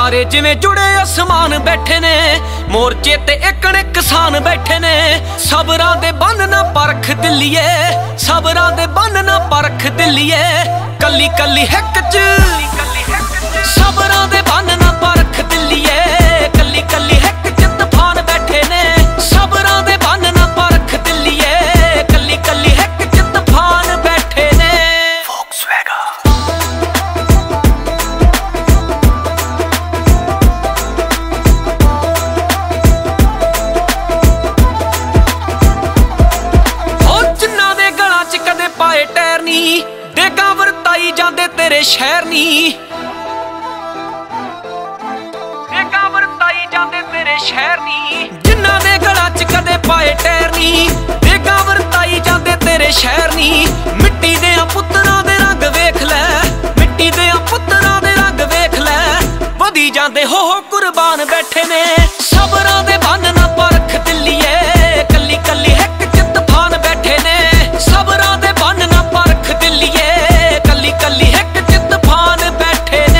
तारे जिवें जुड़े आसमान बैठे ने, मोर्चे ते एकने किसान बैठे ने। सबरां दे बन ना परख दिलिए, सबरां दे बन ना परख दिलिए। कली कली हिक च सबरां दे बन ना परख दिलिए, कली कली हिक च तूफान बैठे ने। सबरां दे बन ना परख दिलिए, कली कली हिक च तूफान बैठे ने। पाए टैर नी डेगा वरताई जांदे तेरे शहर नी, डेगा वरताई जांदे तेरे शहर नी। जिन्ना दे गला च कदे पाए टैर नी डेगा वरताई जांदे तेरे शहर नी। मिट्टी दे पुत्तरां दे रंग वेख लै, मिट्टी दे पुत्तरां दे रंग वेख लै। वधी जांदे हो कुर्बान बैठे ने। सबरां दे बन ना परख दिलिए, कली कली हिक च तूफान बैठे ने। सबरां दे बन ना परख दिलिए, कली कली हिक च तूफान बैठे ने।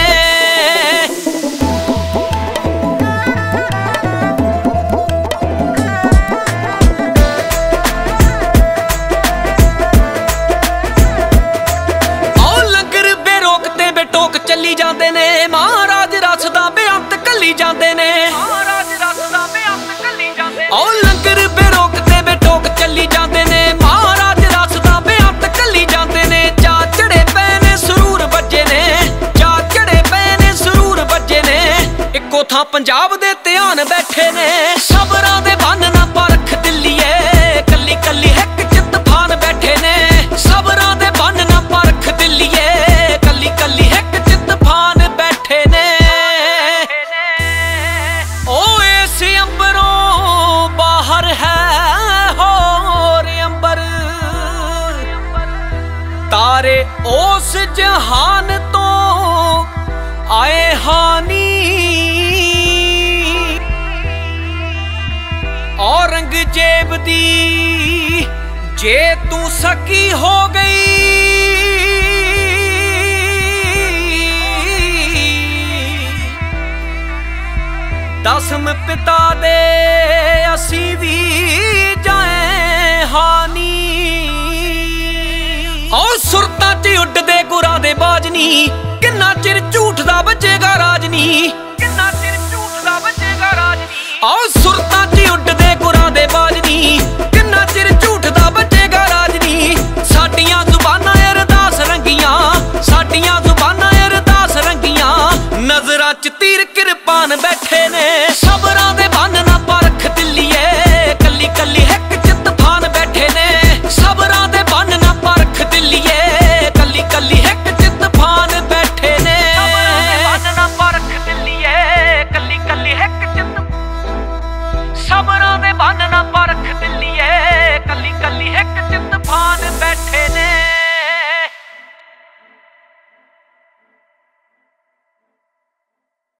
आओ लंगर बेरोक ते बेटोक चली जांदे ने। महाराज रस दा बेअंत कली जांदे ने, महाराज रस दा बेअंत कली जांदे ने। आओ लंगर बेरोक ते बेटोक चली जांदे ने। महाराज रस दा बेअंत कली जांदे ने। चा चढ़े पे ने सुरूर बजे ने, चा चढ़े पे ने सुरूर बजे ने। इक्को थां पंजाब दे ध्यान बैठे ने। सबरां दे बन ना परख दिलिए, कली कली हिक च तूफान बैठे ने। सबरां दे बन ना परख दिलिए, कली कली हिक च तूफान बैठे ने। ओ इस अंबरों बाहर है होर अंबर, तारे उस जहान तो आए हानी। औरंगजेब दी जे तू सकी हो गई, दसम पिता दे असी भी जाए हानी। और सुरतां च उड्डदे गुरां दे बाजनी, किन्ना चिर झूठ दा बचेगा राजनी, किन्ना चिर झूठ दा बचेगा राजनी। और सुरतां च उड्डदे गुरां दे बाजनी, किन्ना चिर झूठ दा बचेगा राजनी। साडियां जुबानां अरदास रंगियां, साडियां जुबानां अरदास रंगियां। नजरां च तीर किरपान बैठे ने। सबरां दे बन ना परख दिलिए, कली कली हिक च तूफान बैठे ने। सबरां दे बन ना परख दिलिए, कली कली हिक च तूफान बैठे ने। बन ना परख दिलिए, कली कली हिक च सबरां दे बन ना परख दिलिए, कली कली